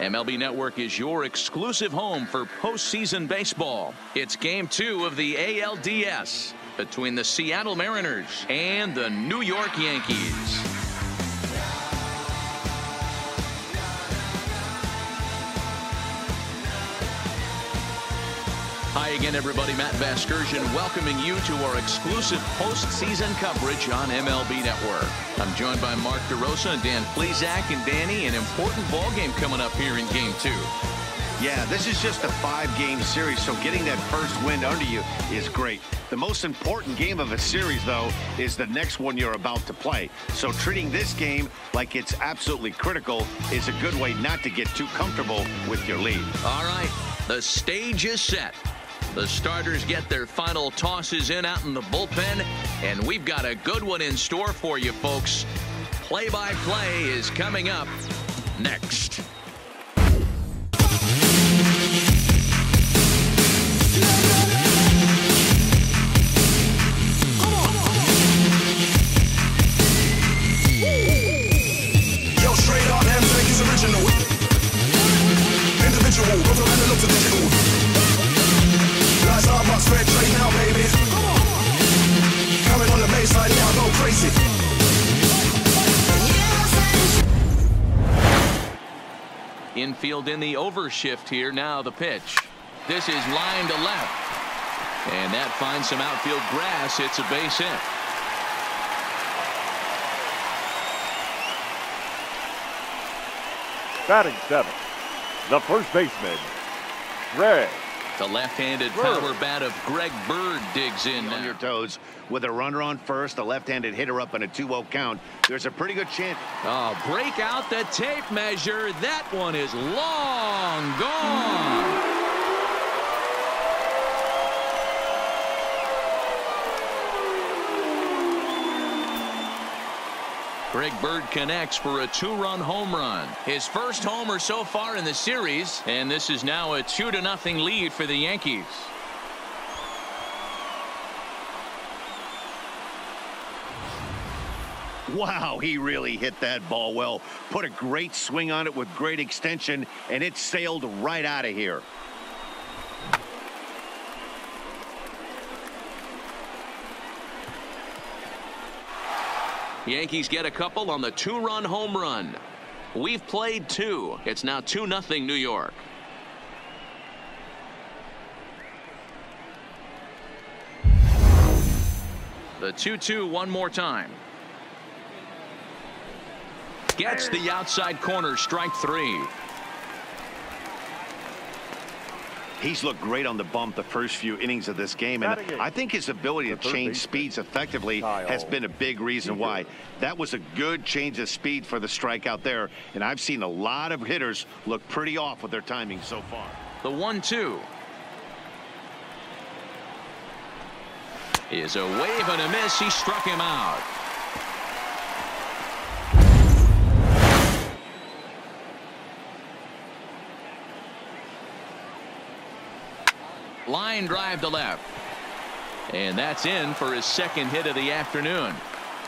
MLB Network is your exclusive home for postseason baseball. It's Game 2 of the ALDS between the Seattle Mariners and the New York Yankees. Hi again, everybody. Matt Vasgersian welcoming you to our exclusive postseason coverage on MLB Network. I'm joined by Mark DeRosa and Dan Plesac. And Danny, an important ball game coming up here in Game 2. Yeah, this is just a 5-game series, so getting that first win under you is great. The most important game of a series, though, is the next one you're about to play. So treating this game like it's absolutely critical is a good way not to get too comfortable with your lead. All right, the stage is set. The starters get their final tosses in out in the bullpen, and we've got a good one in store for you, folks. Play-by-play is coming up next. Yo, straight up, M-Tech is original. Individual, don't let it look to digital. Lights are my straight now, baby. Coming on the baseline, now go crazy. Infield in the overshift here. Now the pitch. This is line to left. And that finds some outfield grass. It's a base hit. Batting seventh, the first baseman, Greg. The left-handed power bat of Greg Bird digs in On your toes with a runner on first, a left-handed hitter up in a 2-0 count. There's a pretty good chance. Oh, break out the tape measure. That one is long gone. Greg Bird connects for a 2-run home run. His first homer so far in the series, and this is now a 2-0 lead for the Yankees. Wow, he really hit that ball well. Put a great swing on it with great extension, and it sailed right out of here. Yankees get a couple on the 2-run home run. We've played 2. It's now 2-0 New York. The 2-2 one more time. Gets the outside corner, strike 3. He's looked great on the bump the first few innings of this game, and I think his ability to change speeds effectively has been a big reason why. That was a good change of speed for the strikeout there, and I've seen a lot of hitters look pretty off with their timing so far. The 1-2 is a wave and a miss. He struck him out. Line drive to left. And that's in for his second hit of the afternoon.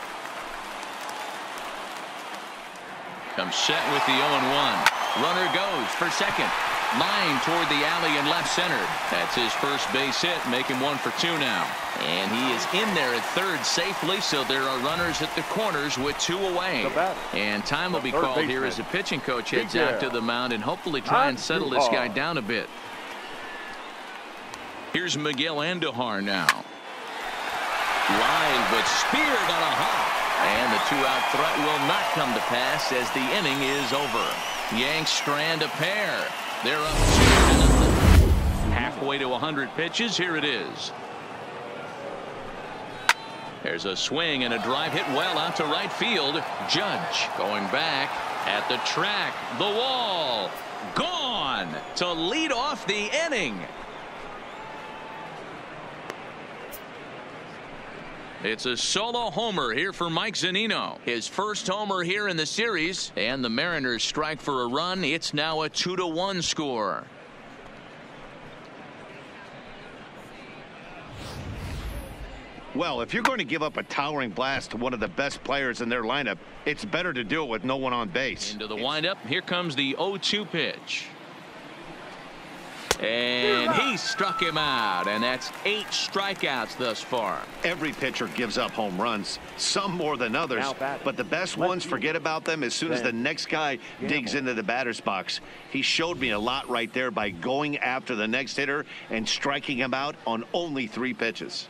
Comes set with the 0-1. Runner goes for second. Line toward the alley and left center. That's his first base hit, making 1 for 2 now. And he is in there at third safely, so there are runners at the corners with 2 away. And time will be called here as the pitching coach heads out to the mound and hopefully try and settle this guy down a bit. Here's Miguel Andujar now. Line, but speared on a hop. And the 2-out threat will not come to pass as the inning is over. Yanks strand a pair. They're up 2-0. Halfway to 100 pitches. Here it is. There's a swing and a drive hit well out to right field. Judge going back at the track. The wall. Gone to lead off the inning. It's a solo homer here for Mike Zunino. His first homer here in the series, and the Mariners strike for a run. It's now a 2-1 score. Well, if you're going to give up a towering blast to one of the best players in their lineup, it's better to do it with no one on base. Into the windup. Here comes the 0-2 pitch. And he struck him out, and that's 8 strikeouts thus far. Every pitcher gives up home runs, some more than others, but the best ones forget about them as soon as the next guy digs into the batter's box. He showed me a lot right there by going after the next hitter and striking him out on only 3 pitches.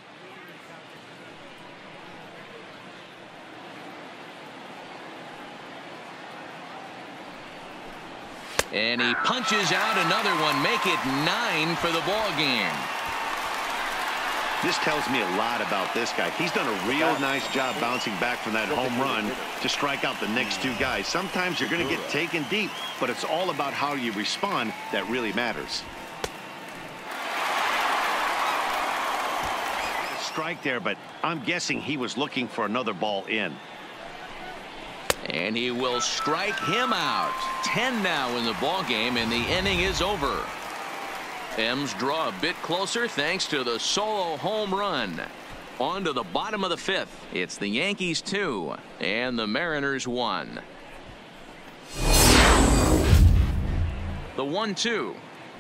And he punches out another one, make it 9 for the ball game. This tells me a lot about this guy. He's done a real nice job bouncing back from that home run to strike out the next 2 guys. Sometimes you're going to get taken deep, but it's all about how you respond that really matters. Strike there, but I'm guessing he was looking for another ball in. And he will strike him out. 10 now in the ball game, and the inning is over. M's draw a bit closer thanks to the solo home run. On to the bottom of the 5th. It's the Yankees 2 and the Mariners 1. The 1-2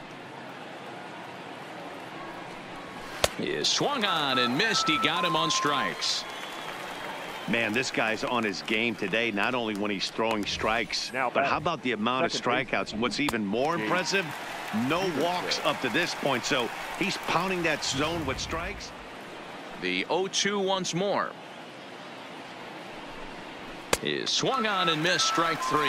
is swung on and missed. He got him on strikes. Man, this guy's on his game today, not only when he's throwing strikes, but how about the amount of strikeouts? And what's even more impressive, no walks up to this point. So he's pounding that zone with strikes. The 0-2 once more is swung on and missed. Strike 3.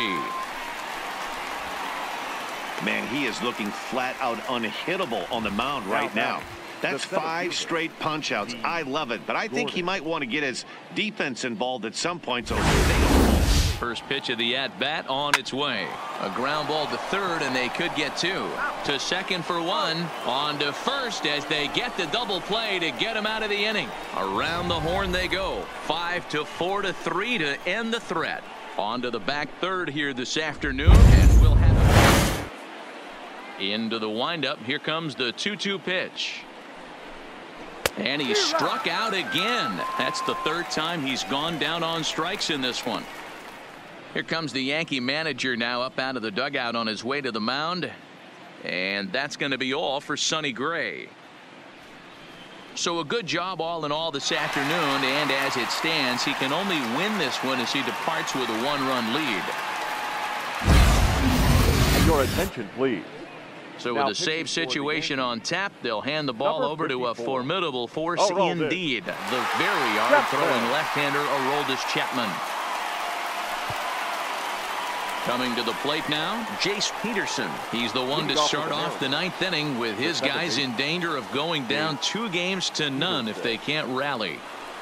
Man, he is looking flat out unhittable on the mound right now. That's 5 straight punch outs. I love it, but I think he might want to get his defense involved at some point. So first pitch of the at-bat on its way. A ground ball to third, and they could get 2. To second for 1. On to first as they get the double play to get him out of the inning. Around the horn they go. 5-4 to 3 to end the threat. On to the back third here this afternoon, and we'll have into the windup. Here comes the 2-2 pitch. And he struck out again. That's the 3rd time he's gone down on strikes in this one. Here comes the Yankee manager now up out of the dugout on his way to the mound. And that's going to be all for Sonny Gray. So a good job all in all this afternoon, and as it stands, he can only win this one as he departs with a 1-run lead. Your attention, please. So with a save situation on tap, they'll hand the ball over to a formidable force indeed. The very hard-throwing left-hander Aroldis Chapman. Coming to the plate now, Jace Peterson. He's the one to start off the 9th inning with his guys in danger of going down 2 games to none if they can't rally.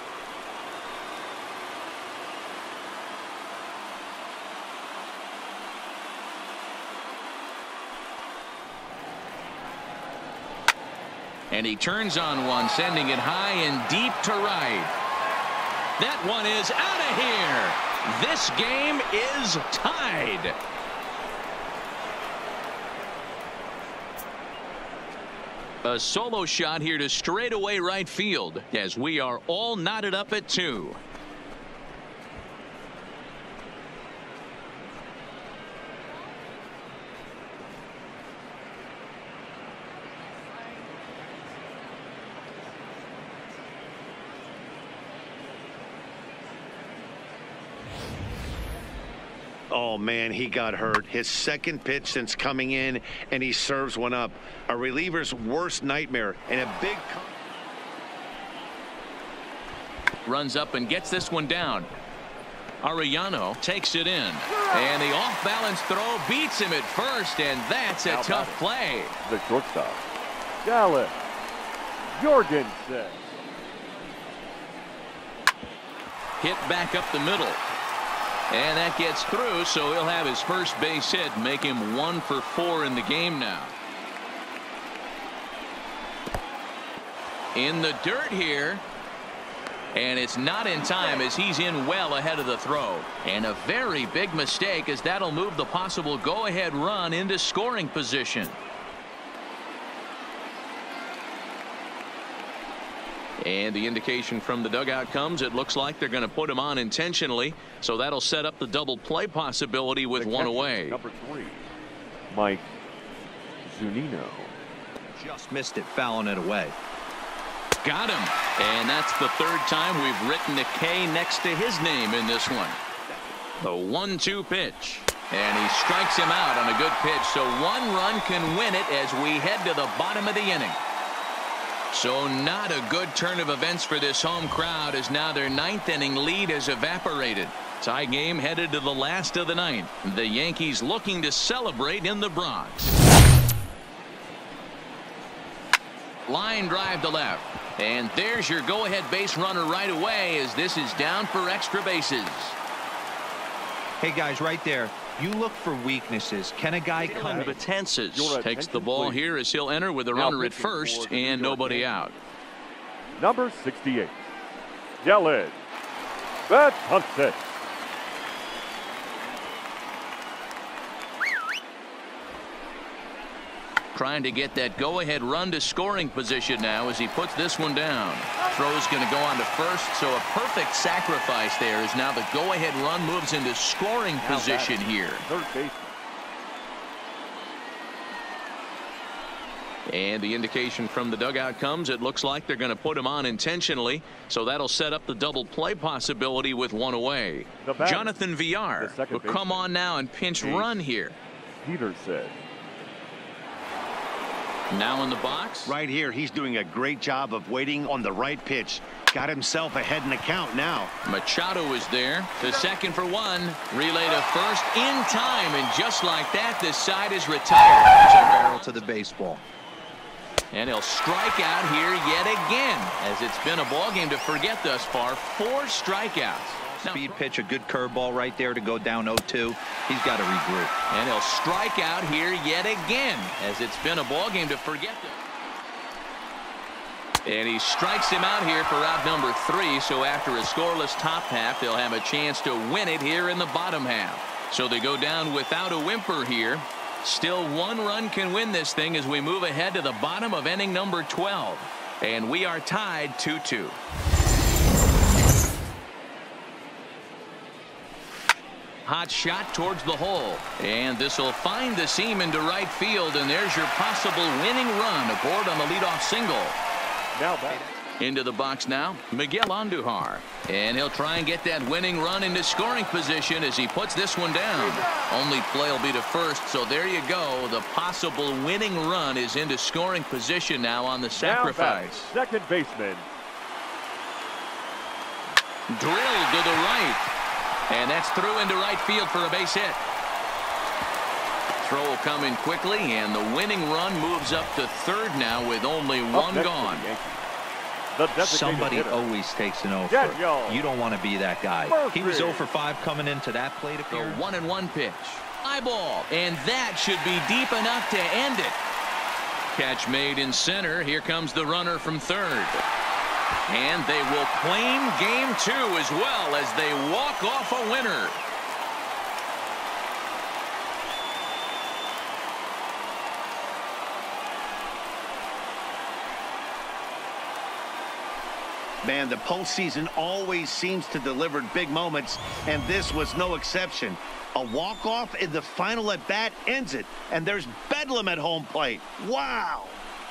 And he turns on one, sending it high and deep to right. That one is out of here. This game is tied. A solo shot here to straightaway right field as we are all knotted up at 2. Oh, man, he got hurt. His 2nd pitch since coming in, and he serves one up. A reliever's worst nightmare, and a big... Runs up and gets this one down. Arellano takes it in. And the off-balance throw beats him at first, and that's a tough play. The shortstop, Dallas Jorgensen. Hit back up the middle. And that gets through, so he'll have his first base hit, make him 1 for 4 in the game now. In the dirt here. And it's not in time as he's in well ahead of the throw. And a very big mistake as that'll move the possible go-ahead run into scoring position. And the indication from the dugout comes, it looks like they're going to put him on intentionally. So that'll set up the double play possibility with one away. Number 3, Mike Zunino. Just missed it, fouling it away. Got him. And that's the third time we've written a K next to his name in this one. The 1-2 pitch. And he strikes him out on a good pitch. So one run can win it as we head to the bottom of the inning. So not a good turn of events for this home crowd, as now their 9th inning lead has evaporated. Tie game headed to the last of the 9th. The Yankees looking to celebrate in the Bronx. Line drive to left. And there's your go-ahead base runner right away, as this is down for extra bases. Hey, guys, right there. You look for weaknesses. Can a guy come in? Betances takes the ball here as he'll enter with a runner at first and nobody out. Number 68, Dellin Betances. Trying to get that go-ahead run to scoring position now as he puts this one down. Throw's going to go on to first, so a perfect sacrifice there as now the go-ahead run moves into scoring position here. Third base. And the indication from the dugout comes, it looks like they're going to put him on intentionally, so that'll set up the double play possibility with one away. Jonathan Villar will come on now and pinch run here. Peterson. Now in the box. Right here, he's doing a great job of waiting on the right pitch. Got himself ahead in the count now. Machado is there to second for one. Relay to first in time, and just like that, this side is retired. Barrel to the baseball. And he'll strike out here yet again, as it's been a ball game to forget thus far. 4 strikeouts. Speed pitch, a good curveball right there to go down 0-2. He's got to regroup. And he'll strike out here yet again, as it's been a ball game to forget. And he strikes him out here for out number 3. So after a scoreless top half, they'll have a chance to win it here in the bottom half. So they go down without a whimper here. Still one run can win this thing as we move ahead to the bottom of inning number 12. And we are tied 2-2. Hot shot towards the hole, and this will find the seam into right field, and there's your possible winning run aboard on the leadoff single. Now back into the box now, Miguel Andujar, and he'll try and get that winning run into scoring position as he puts this one down. Only play will be to first, so there you go. The possible winning run is into scoring position now on the sacrifice. Second baseman. Drilled to the right. And that's through into right field for a base hit. Throw will come in quickly, and the winning run moves up to third now with only one gone. Somebody always takes an 0 for. You don't want to be that guy. He was 0 for 5 coming into that plate appearance. The 1-1 pitch. High ball, and that should be deep enough to end it. Catch made in center. Here comes the runner from third. And they will claim game 2 as well as they walk off a winner. Man, the postseason always seems to deliver big moments, and this was no exception. A walk-off in the final at-bat ends it, and there's bedlam at home plate. Wow!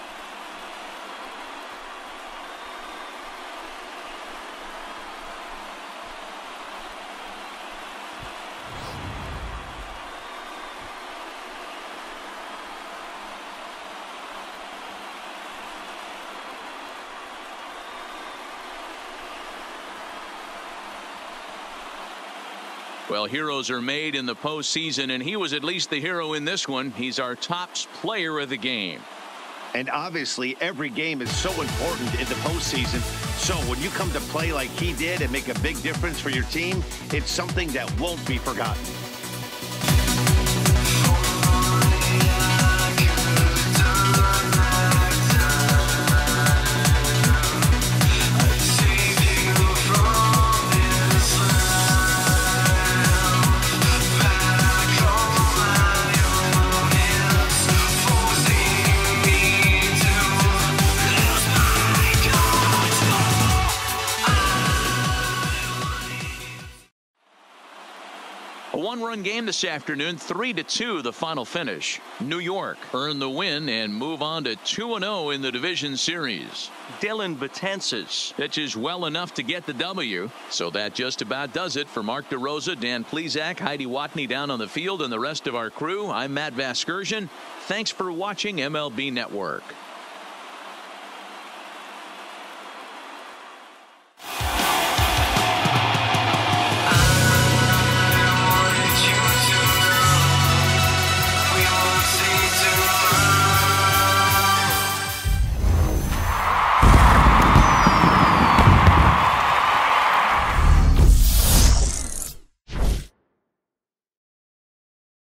Well, heroes are made in the postseason, and he was at least the hero in this one. He's our top player of the game. And obviously, every game is so important in the postseason. So when you come to play like he did and make a big difference for your team, it's something that won't be forgotten. A one-run game this afternoon, 3-2 the final finish. New York earn the win and move on to 2-0 in the division series. Dylan Betances pitches well enough to get the W. So that just about does it for Mark DeRosa, Dan Plesac, Heidi Watney down on the field, and the rest of our crew. I'm Matt Vasgersian. Thanks for watching MLB Network.